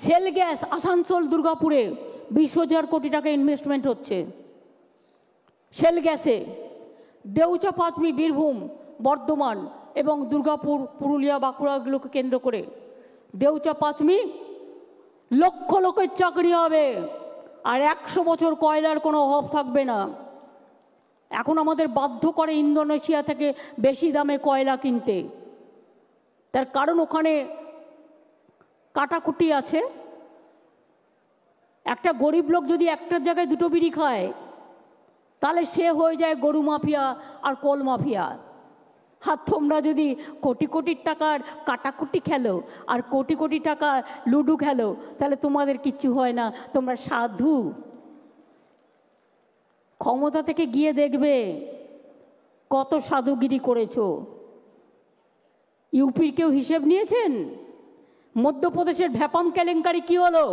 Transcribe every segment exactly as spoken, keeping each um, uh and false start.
Sell gas Asansol দুর্গাপুরে বিশ হাজার কোটি টাকা ইনভেস্টমেন্ট হচ্ছে সেল গ্যাসে। দেউচা পাঁচমি বীরভূম বর্ধমান এবং দুর্গাপুর পুরুলিয়া বাঁকুড়াগুলোকে কেন্দ্র করে দেউচা পাঁচমি লক্ষ লোকের চাকরি হবে আর একশো বছর কয়লার কোনো অভাব থাকবে না। এখন আমাদের বাধ্য করে ইন্দোনেশিয়া থেকে বেশি দামে কয়লা কিনতে, তার কারণ ওখানে কাটাকুটি আছে। একটা গরিব লোক যদি একটার জায়গায় দুটো বিড়ি খায় তাহলে সে হয়ে যায় গরু মাফিয়া আর কোল মাফিয়া। আর তোমরা যদি কোটি কোটি টাকার কাটাকুটি খেলো আর কোটি কোটি টাকা লুডু খেলো তাহলে তোমাদের কিচ্ছু হয় না, তোমরা সাধু। ক্ষমতা থেকে গিয়ে দেখবে কত সাধুগিরি করেছো। ইউপির কেউ হিসেব নিয়েছেন? মধ্যপ্রদেশের ভ্যাপাম কেলেঙ্কারি কি হলো?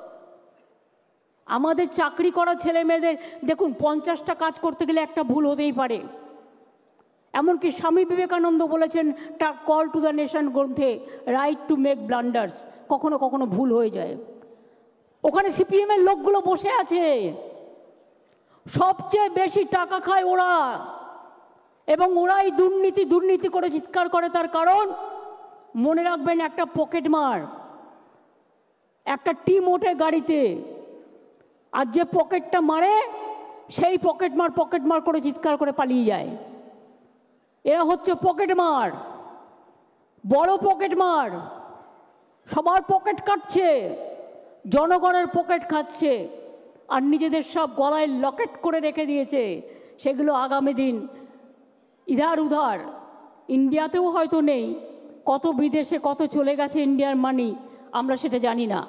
আমাদের চাকরি করা ছেলে মেয়েদের দেখুন, পঞ্চাশটা কাজ করতে গেলে একটা ভুল হতেই পারে। এমনকি স্বামী বিবেকানন্দ বলেছেন তার কল টু দ্য নেশন গ্রন্থে, রাইট টু মেক ব্লান্ডার্স, কখনো কখনো ভুল হয়ে যায়। ওখানে সিপিএমের লোকগুলো বসে আছে, সবচেয়ে বেশি টাকা খায় ওরা, এবং ওরাই দুর্নীতি দুর্নীতি করে চিৎকার করে। তার কারণ মনে রাখবেন, একটা পকেট মার, একটা টিম ওঠে গাড়িতে, আর যে পকেটটা মারে সেই পকেট মার পকেট মার করে চিৎকার করে পালিয়ে যায়। এরা হচ্ছে পকেট মার, বড় পকেট মার, সবার পকেট কাটছে, জনগণের পকেট খাচ্ছে, আর নিজেদের সব গলায় লকেট করে রেখে দিয়েছে। সেগুলো আগামী দিন ইধার উধার, ইন্ডিয়াতেও হয়তো নেই, কত বিদেশে কত চলে গেছে ইন্ডিয়ার মানি, আমরা সেটা জানি না।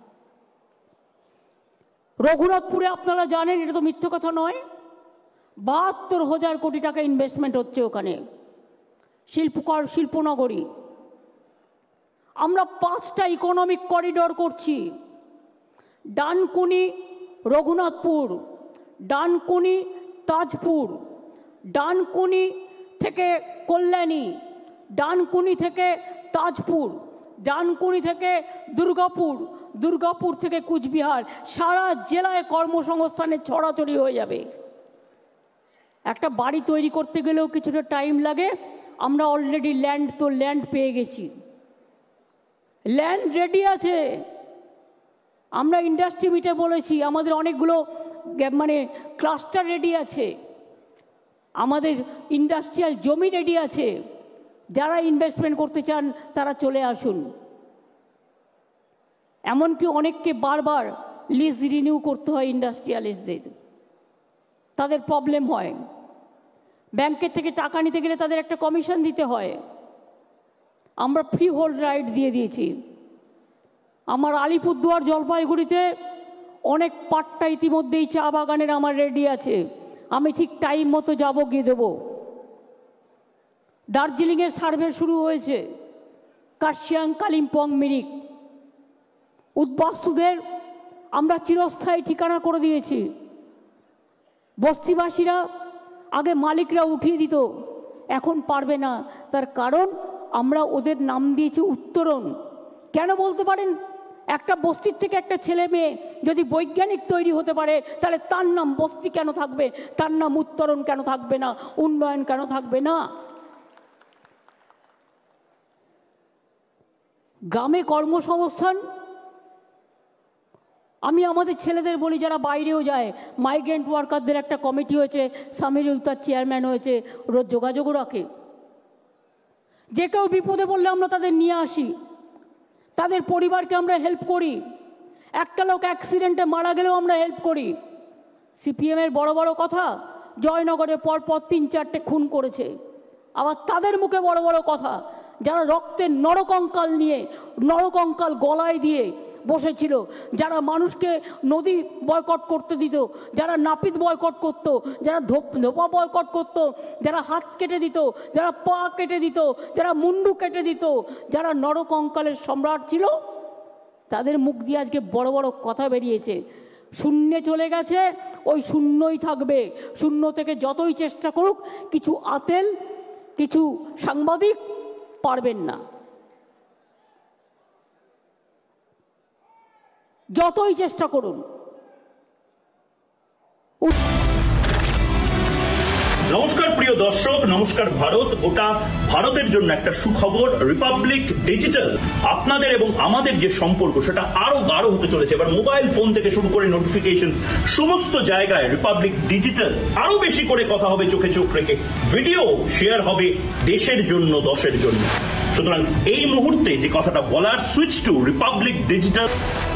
রঘুনাথপুরে আপনারা জানেন, এটা তো মিথ্যে কথা নয়, বাহাত্তর হাজার কোটি টাকা ইনভেস্টমেন্ট হচ্ছে ওখানে, শিল্পকর শিল্পনগরী। আমরা পাঁচটা ইকোনমিক করিডোর করছি, ডানকুনি রঘুনাথপুর, ডানকুনি তাজপুর, ডানকুনি থেকে কল্যাণী, ডানকুনি থেকে তাজপুর, ডানকুনি থেকে দুর্গাপুর, দুর্গাপুর থেকে কুচবিহার, সারা জেলায় কর্মসংস্থানের ছড়াছড়ি হয়ে যাবে। একটা বাড়ি তৈরি করতে গেলেও কিছুটা টাইম লাগে। আমরা অলরেডি ল্যান্ড তো ল্যান্ড পেয়ে গেছি, ল্যান্ড রেডি আছে। আমরা ইন্ডাস্ট্রি মিটে বলেছি আমাদের অনেকগুলো মানে ক্লাস্টার রেডি আছে, আমাদের ইন্ডাস্ট্রিয়াল জমি রেডি আছে। যারা ইনভেস্টমেন্ট করতে চান তারা চলে আসুন। এমনকি অনেককে বারবার লিজ রিনিউ করতে হয় ইন্ডাস্ট্রিয়ালিস্টদের, তাদের প্রবলেম হয়। ব্যাংকের থেকে টাকা নিতে গেলে তাদের একটা কমিশন দিতে হয়। আমরা ফ্রি হোল্ড রাইট দিয়ে দিয়েছি। আমার আলিপুরদুয়ার জলপাইগুড়িতে অনেক পাট্টা ইতিমধ্যেই চা বাগানের আমার রেডি আছে, আমি ঠিক টাইম মতো যাব, গিয়ে দেবো। দার্জিলিংয়ের সার্ভে শুরু হয়েছে, কার্শিয়াং, কালিম্পং, মিরিক। উদ্বাস্তুদের আমরা চিরস্থায়ী ঠিকানা করে দিয়েছি। বস্তিবাসীরা আগে মালিকরা উঠিয়ে দিত, এখন পারবে না, তার কারণ আমরা ওদের নাম দিয়েছি উত্তরণ। কেন বলতে পারেন? একটা বস্তির থেকে একটা ছেলে মেয়ে যদি বৈজ্ঞানিক তৈরি হতে পারে তাহলে তার নাম বস্তি কেন থাকবে, তার নাম উত্তরণ কেন থাকবে না, উন্নয়ন কেন থাকবে না? গ্রামে কর্মসংস্থান, আমি আমাদের ছেলেদের বলি যারা বাইরেও যায়, মাইগ্রেন্ট ওয়ার্কারদের একটা কমিটি হয়েছে, সামিরুল তার চেয়ারম্যান হয়েছে, রোজ যোগাযোগও রাখে। যে কেউ বিপদে পড়লে আমরা তাদের নিয়ে আসি, তাদের পরিবারকে আমরা হেল্প করি। একটা লোক অ্যাক্সিডেন্টে মারা গেলেও আমরা হেল্প করি। সিপিএমের বড় বড় কথা, জয়নগরে পরপর তিন চারটে খুন করেছে, আবার তাদের মুখে বড় বড় কথা, যারা রক্তের নরকঙ্কাল নিয়ে, নরকঙ্কাল গলায় দিয়ে বসেছিল, যারা মানুষকে নদী বয়কট করতে দিত, যারা নাপিত বয়কট করত, যারা ধোপা বয়কট করত, যারা হাত কেটে দিত, যারা পা কেটে দিত, যারা মুন্ডু কেটে দিত, যারা নরকঙ্কালের সম্রাট ছিল, তাদের মুখ দিয়ে আজকে বড় বড় কথা বেরিয়েছে। শূন্যে চলে গেছে, ওই শূন্যই থাকবে। শূন্য থেকে যতই চেষ্টা করুক, কিছু আতেল, কিছু সাংবাদিক পারবেন না। যতই চেষ্টা করুন। নমস্কার প্রিয় দর্শক, নমস্কার ভারত। গোটা ভারতের জন্য একটা সুখবর, রিপাবলিক ডিজিটাল আপনাদের এবং আমাদের যে সম্পর্ক সেটা আরো গাঢ় হতে চলেছে। এবার মোবাইল ফোন থেকে শুরু করে নোটিফিকেশন সমস্ত জায়গায় রিপাবলিক ডিজিটাল আরো বেশি করে কথা হবে চোখে চোখ রেখে, ভিডিও শেয়ার হবে দেশের জন্য দশের জন্য। সুতরাং এই মুহূর্তে যে কথাটা বলার, সুইচ টু রিপাবলিক ডিজিটাল।